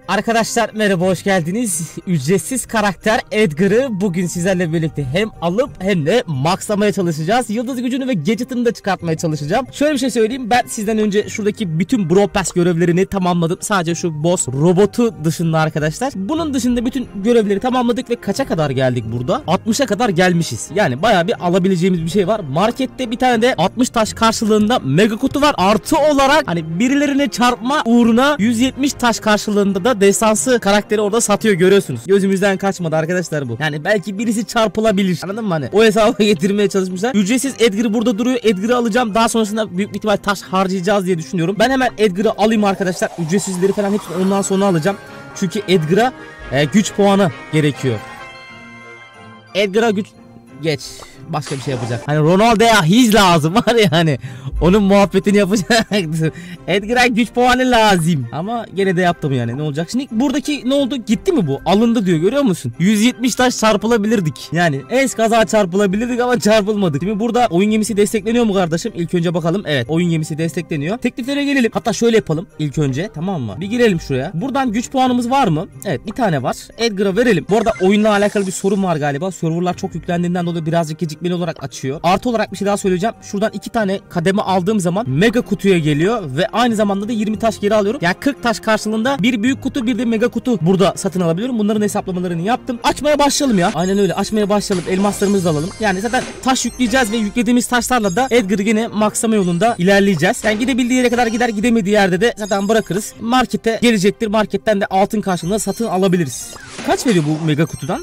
Arkadaşlar merhaba, hoş geldiniz. Ücretsiz karakter Edgar'ı bugün sizlerle birlikte hem alıp hem de maxlamaya çalışacağız. Yıldız gücünü ve gadget'ını da çıkartmaya çalışacağım. Şöyle bir şey söyleyeyim, ben sizden önce şuradaki bütün Brawl Pass görevlerini tamamladım. Sadece şu boss robotu dışında arkadaşlar. Bunun dışında bütün görevleri tamamladık ve kaça kadar geldik burada? 60'a kadar gelmişiz. Yani bayağı bir alabileceğimiz bir şey var. Markette bir tane de 60 taş karşılığında mega kutu var. Artı olarak hani birilerine çarpma uğruna 170 taş karşılığında da destansı karakteri orada satıyor, görüyorsunuz. Gözümüzden kaçmadı arkadaşlar bu. Yani belki birisi çarpılabilir. Anladın mı hani? O hesaba getirmeye çalışmışlar. Ücretsiz Edgar'ı burada duruyor. Edgar'ı alacağım. Daha sonrasında büyük bir ihtimal taş harcayacağız diye düşünüyorum. Ben hemen Edgar'ı alayım arkadaşlar. Ücretsizleri falan hepsini ondan sonra alacağım. Çünkü Edgar'a güç puanı gerekiyor. Edgar'a güç... Geç. Başka bir şey yapacak. Hani Ronaldo'ya hız lazım var ya, hani onun muhabbetini yapacaktı. Edgar'a güç puanı lazım. Ama gene de yaptım yani, ne olacak? Şimdi buradaki ne oldu? Gitti mi bu? Alındı diyor, görüyor musun? 170 taş çarpılabilirdik. Yani kaza çarpılabilirdik ama çarpılmadık. Şimdi burada oyun gemisi destekleniyor mu kardeşim? İlk önce bakalım. Evet, oyun gemisi destekleniyor. Tekliflere gelelim. Hatta şöyle yapalım ilk önce, tamam mı? Bir girelim şuraya. Buradan güç puanımız var mı? Evet, bir tane var. Edgar'a verelim. Bu arada oyunla alakalı bir sorun var galiba. Serverlar çok yüklendiğinden dolayı birazcık gecikmeli olarak açıyor. Artı olarak bir şey daha söyleyeceğim. Şuradan 2 tane kademe aldığım zaman mega kutuya geliyor ve aynı zamanda da 20 taş geri alıyorum. Yani 40 taş karşılığında bir büyük kutu, bir de mega kutu burada satın alabiliyorum. Bunların hesaplamalarını yaptım. Açmaya başlayalım ya. Aynen öyle. Açmaya başlayalım. Elmaslarımızı da alalım. Yani zaten taş yükleyeceğiz ve yüklediğimiz taşlarla da Edgar'ı yine maxlama yolunda ilerleyeceğiz. Yani gidebildiği yere kadar gider, gidemediği yerde de zaten bırakırız. Markete gelecektir. Marketten de altın karşılığında satın alabiliriz. Kaç veriyor bu mega kutudan?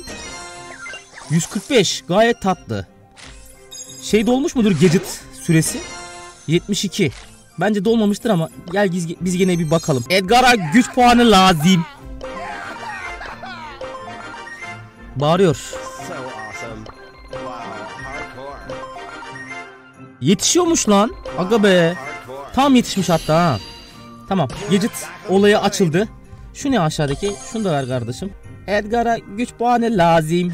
145. Gayet tatlı. Şey dolmuş mudur gadget süresi? 72. Bence dolmamıştır ama gel biz gene bir bakalım. Edgar'a güç puanı lazım. Bağırıyor. Yetişiyormuş lan. Aga be. Tam yetişmiş hatta ha. Tamam. Gadget olayı açıldı. Şu ne aşağıdaki? Şunu da ver kardeşim. Edgar'a güç puanı lazım.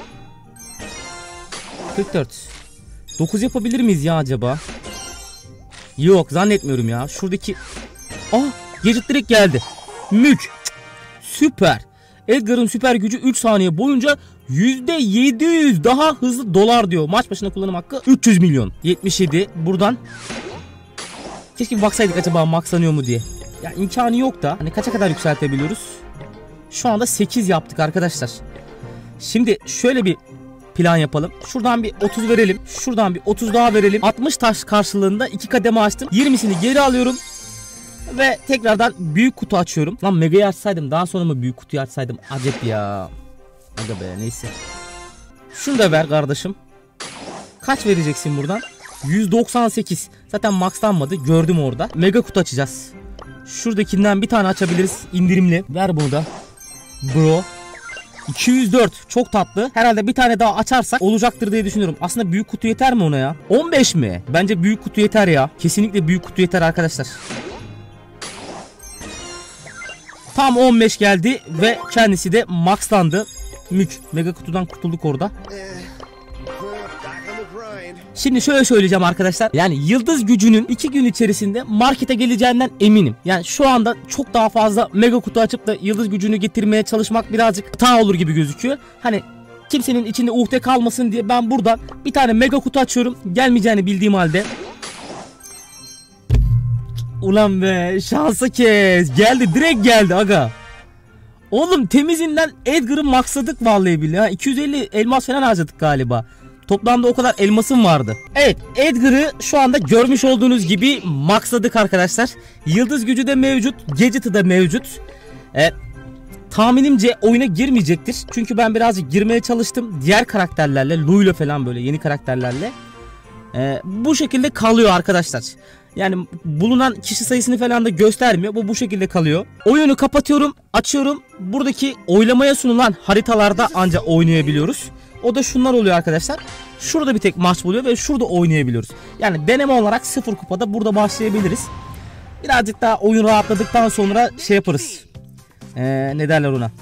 44. 9 yapabilir miyiz ya acaba? Yok, zannetmiyorum ya. Şuradaki... Gadget direkt geldi. Mük. Süper. Edgar'ın süper gücü 3 saniye boyunca %700 daha hızlı dolar diyor. Maç başına kullanım hakkı 300 milyon. 77. Buradan... Keşke bir baksaydık acaba maxlanıyor mu diye. Ya imkanı yok da. Hani kaça kadar yükseltebiliyoruz? Şu anda 8 yaptık arkadaşlar. Şimdi şöyle bir plan yapalım. Şuradan bir 30 verelim. Şuradan bir 30 daha verelim. 60 taş karşılığında 2 kademe açtım. 20'sini geri alıyorum. Ve tekrardan büyük kutu açıyorum. Lan mega'yı açsaydım, daha sonra mı büyük kutuyu açsaydım? Acep ya. Aga be, neyse. Şunu da ver kardeşim. Kaç vereceksin buradan? 198. Zaten maxlanmadı. Gördüm orada. Mega kutu açacağız. Şuradakinden bir tane açabiliriz. İndirimli. Ver bunu da. Bro. 204. Çok tatlı. Herhalde bir tane daha açarsak olacaktır diye düşünüyorum. Aslında büyük kutu yeter mi ona ya? 15 mi? Bence büyük kutu yeter ya. Kesinlikle büyük kutu yeter arkadaşlar. Tam 15 geldi ve kendisi de maxlandı. Mük. Mega kutudan kurtulduk orada. Şimdi şöyle söyleyeceğim arkadaşlar. Yani yıldız gücünün 2 gün içerisinde markete geleceğinden eminim. Yani şu anda çok daha fazla mega kutu açıp da yıldız gücünü getirmeye çalışmak birazcık hata olur gibi gözüküyor. Hani kimsenin içinde uhde kalmasın diye ben buradan bir tane mega kutu açıyorum. Gelmeyeceğini bildiğim halde. Ulan be, şansa kes. Geldi, direkt geldi aga. Oğlum temizinden Edgar'ı maxladık vallahi billahi. 250 elmas falan harcadık galiba. Toplamda o kadar elmasım vardı. Evet, Edgar'ı şu anda görmüş olduğunuz gibi maxladık arkadaşlar. Yıldız gücü de mevcut. Gadget'ı da mevcut. Tahminimce oyuna girmeyecektir. Çünkü ben birazcık girmeye çalıştım. Diğer karakterlerle, Lu'yla falan böyle yeni karakterlerle. Bu şekilde kalıyor arkadaşlar. Yani bulunan kişi sayısını falan da göstermiyor. Bu şekilde kalıyor. Oyunu kapatıyorum, açıyorum. Buradaki oylamaya sunulan haritalarda ancak oynayabiliyoruz. O da şunlar oluyor arkadaşlar. Şurada bir tek maç buluyor ve şurada oynayabiliyoruz. Yani deneme olarak 0 kupada burada başlayabiliriz. Birazcık daha oyun rahatladıktan sonra şey yaparız. Ne derler ona?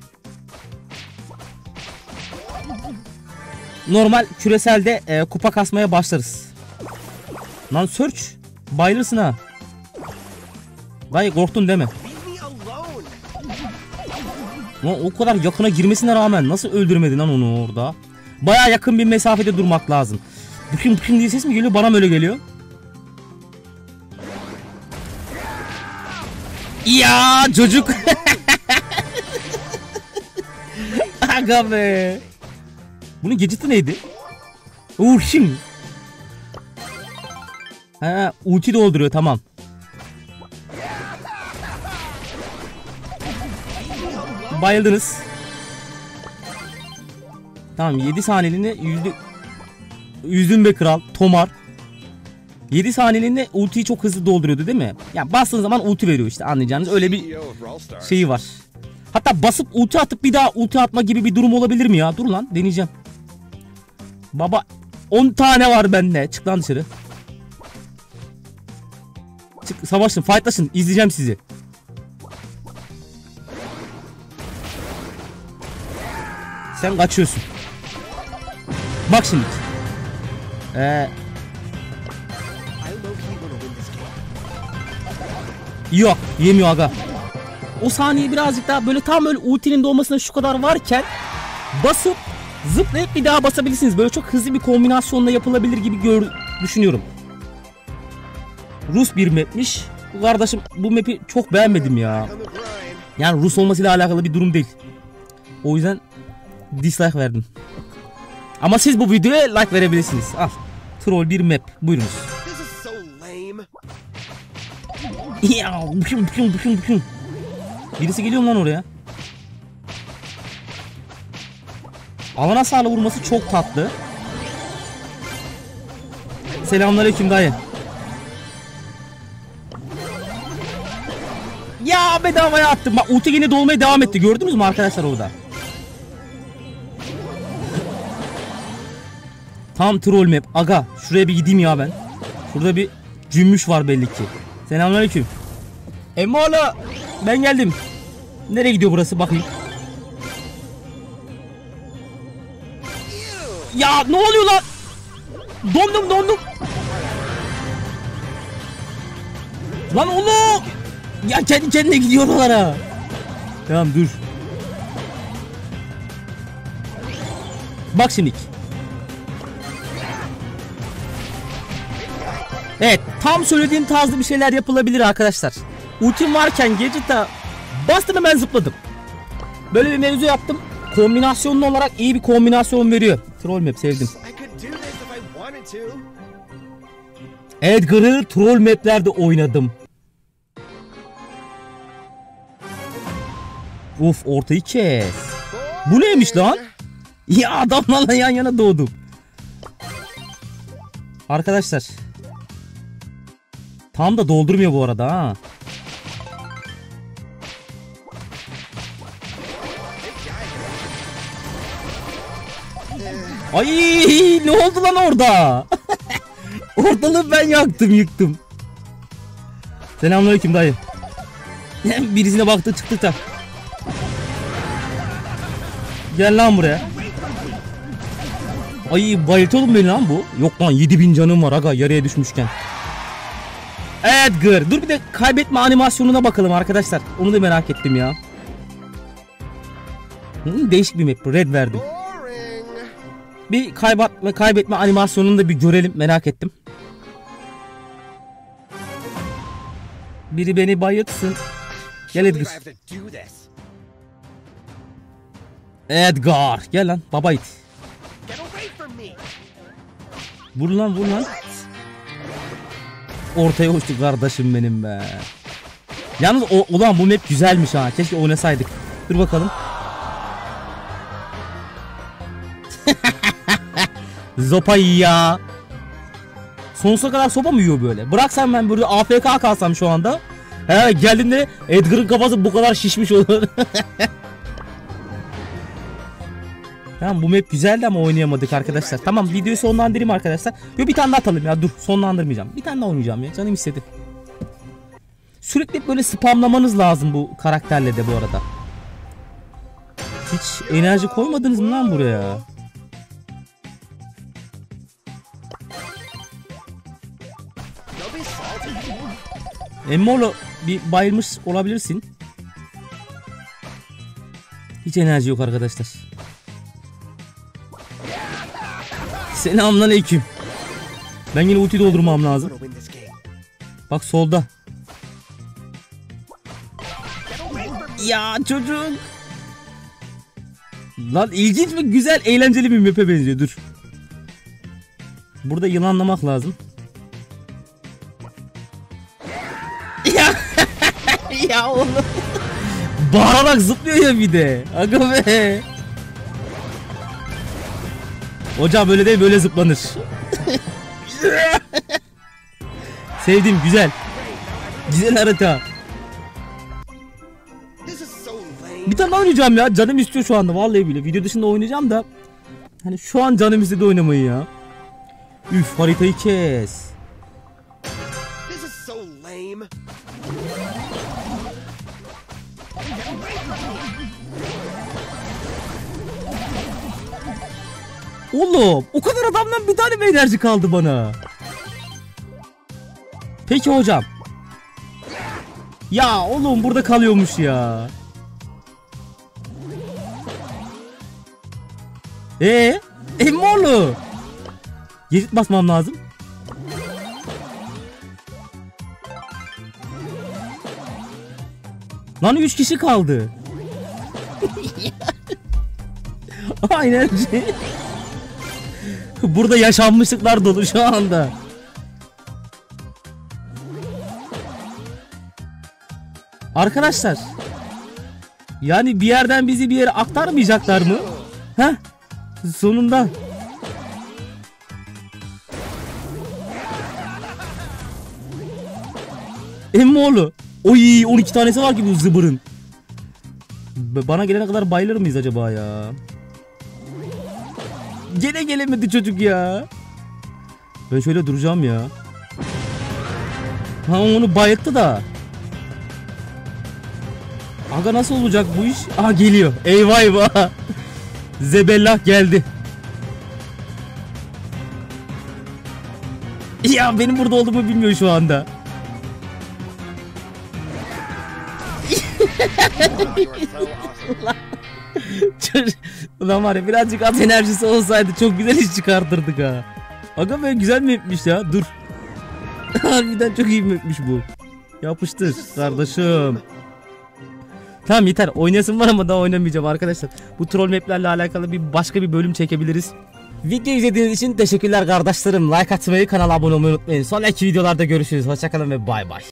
Normal küreselde kupa kasmaya başlarız. Lan search. Bayılırsın ha. Dayı korktun değil mi? Lan o kadar yakına girmesine rağmen nasıl öldürmedin lan onu orada? Baya yakın bir mesafede durmak lazım. Bıkın bıkın diye ses mi geliyor? Bana mı öyle geliyor? Ya çocuk. Aga be. Bunun gadget'ı neydi? Urşin. Ha, ulti dolduruyor, tamam. Bayıldınız. Tamam, 7 saniyeliğine yüzdün be kral Tomar. 7 saniyeliğine ultiyi çok hızlı dolduruyordu değil mi? Yani bastığın zaman ulti veriyor işte, anlayacağınız öyle bir şeyi var. Hatta basıp ulti atıp bir daha ulti atma gibi bir durum olabilir mi ya? Dur lan, deneyeceğim. Baba 10 tane var bende. Çık lan dışarı. Çık, savaşın, fightlaşın, izleyeceğim sizi. Sen kaçıyorsun. Bak şimdi. Yok, yemiyor aga. O saniye birazcık daha böyle tam öyle ultinin doğmasına şu kadar varken basıp zıplayıp bir daha basabilirsiniz. Böyle çok hızlı bir kombinasyonla yapılabilir gibi düşünüyorum. Rus bir mapmiş. Kardeşim bu map'i çok beğenmedim ya. Yani Rus olmasıyla alakalı bir durum değil. O yüzden dislike verdim. Ama siz bu videoya like verebilirsiniz. Al. Troll bir map. Buyurunuz. Ya, birisi geliyor mu lan oraya? Alana sağla vurması çok tatlı. Selamünaleyküm dayı. Ya bedavaya attım. Bak ulti yine dolmaya devam etti. Gördünüz mü arkadaşlar orada? Tam troll map. Aga şuraya bir gideyim ya ben. Şurada bir cümbüş var belli ki. Selamünaleyküm. Emmoğlu ben geldim. Nereye gidiyor burası bakayım. Ya ne oluyor lan? Dondum. Lan oğlum. Ya kendi kendine gidiyor oralara. Tamam dur. Bak şimdi. Evet, tam söylediğim tarzda bir şeyler yapılabilir arkadaşlar. Ultim varken gadget'a bastım, hemen zıpladım. Böyle bir mevzu yaptım. Kombinasyonlu olarak iyi bir kombinasyon veriyor. Troll map sevdim. Edgar'ı troll maplerde oynadım. Of, ortayı kes. Bu neymiş lan? Ya adamlarla yan yana doğdum. Arkadaşlar. Tam da doldurmuyor bu arada ha. Ay ne oldu lan orada? Ortalığı ben yaktım, yıktım. Selamünaleyküm dayı. Birisine baktı çıktı da. Gel lan buraya. Ay bayıltalım beni lan bu. Yok lan 7000 canım var aga yarıya düşmüşken. Edgar. Dur bir de kaybetme animasyonuna bakalım arkadaşlar. Onu da merak ettim ya. Değişik bir map. Red verdim. Bir kaybetme animasyonunu da bir görelim. Merak ettim. Biri beni bayıltsın. Gel Edgar. Edgar. Gel lan baba it. Vur lan vur lan. Ortaya uçtu kardeşim benim be. Yalnız ulan bu map güzelmiş ha. Keşke oynasaydık. Dur bakalım. Zopa ya. Sonsuza kadar sopa mı yiyor böyle? Bıraksam ben böyle AFK kalsam şu anda. He geldiğinde Edgar'ın kafası bu kadar şişmiş olur. Tamam bu map güzeldi ama oynayamadık arkadaşlar. Tamam videoyu sonlandırayım arkadaşlar. Yo bir tane daha atalım ya, dur sonlandırmayacağım. Bir tane daha oynayacağım ya, canım istedi. Sürekli böyle spamlamanız lazım bu karakterle de bu arada. Hiç enerji koymadınız mı lan buraya? Emmolo bir bayılmış olabilirsin. Hiç enerji yok arkadaşlar. Selamünaleyküm. Ben yine ulti doldurmam lazım. Bak solda. Ya çocuk. Lan ilginç ve güzel, eğlenceli bir map'e benziyor. Dur. Burada yılanlamak lazım. Ya ya oğlum. Bağırarak zıplıyor ya bir de. Aga be. Hocam böyle değil, böyle zıplanır. Sevdim, güzel. Güzel harita. Bir tane oynayacağım ya. Canım istiyor şu anda vallahi bile. Video dışında oynayacağım da. Hani şu an canım istedi oynamayı ya. Üf, haritayı kes. Oğlum o kadar adamdan bir tane mi enerji kaldı bana? Peki hocam. Ya oğlum burada kalıyormuş ya. Emmoğlu. Geçit basmam lazım. Lan 3 kişi kaldı. Enerji. Burada yaşanmışlıklar dolu şu anda. Arkadaşlar. Yani bir yerden bizi bir yere aktarmayacaklar mı? Heh. Sonunda. Emmoğlu. Oy 12 tanesi var ki bu zıbırın. Bana gelene kadar bayılır mıyız acaba ya? Gene gelemedi çocuk ya. Ben şöyle duracağım ya. Ha onu bayılttı da. Aga nasıl olacak bu iş? Aha geliyor. Eyvah eyvah. Zebellah geldi. Ya benim burada olduğumu bilmiyor şu anda. Ulan var ya, birazcık at enerjisi olsaydı çok güzel iş çıkartırdık ha. Aga be, güzel mi etmiş ya, dur. Harbiden çok iyi mi etmiş bu. Yapıştır kardeşim. Tamam yeter, oynayasın var ama daha oynamayacağım arkadaşlar. Bu troll maplerle alakalı başka bir bölüm çekebiliriz. Video izlediğiniz için teşekkürler kardeşlerim. Like atmayı, kanala abone olmayı unutmayın. Sonraki videolarda görüşürüz. Hoşçakalın ve bay bay.